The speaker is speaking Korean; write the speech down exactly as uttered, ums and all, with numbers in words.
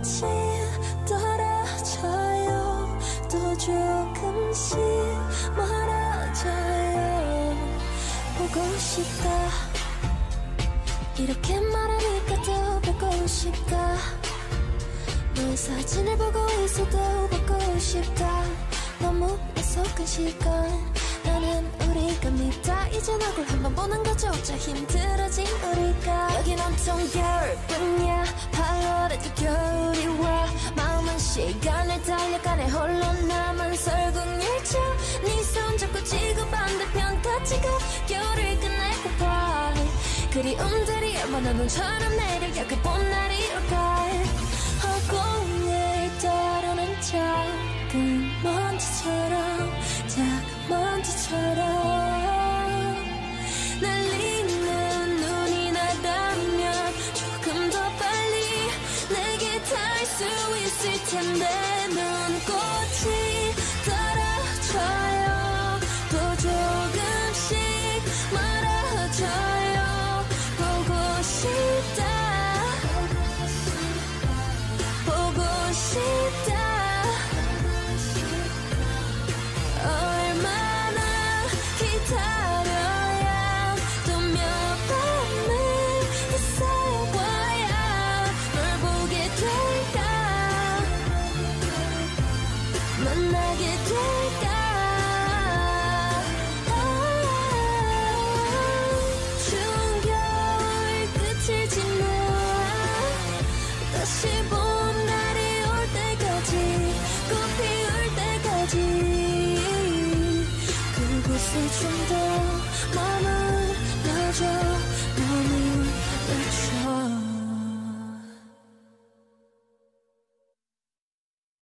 떨어져요. 또 조금씩 멀어져요. 보고 싶다. 이렇게 말하니까 더 보고 싶다. 너의 사진을 보고 있어도 보고 싶다. 너무 약속한 시간. 나는 우리가 밉다. 이젠 얼굴 한번 보는 거조차 힘들어진 우리가. 여긴 온통 겨울뿐이야. 팔월에도 겨울이 와. 마음은 시간을 달려가네. 홀로 남은 설국열차. 네 손 잡고 지구 반대편 같이 가. 겨울을 끝내고파. 그리움들이 얼마나 눈처럼 내려. 그 봄날이 올까. 허공에 떠오르는 작은 먼지처럼, 작은 먼지처럼 날리는 눈이 나다면 조금 더 빨리 내게 닿을 수 있을 텐데. 눈꽃이 떨어져요. 또 조금씩 멀어져요. 보고 싶다. 보고 싶다. 얼마나 기다려야 또 몇 번을 있어봐야 널 보게 될까. 만나게 될까. 아, 추운 겨울 끝을 지나 다시 봄날이 올 때까지, 꽃 피울 때까지 그곳을 좀 더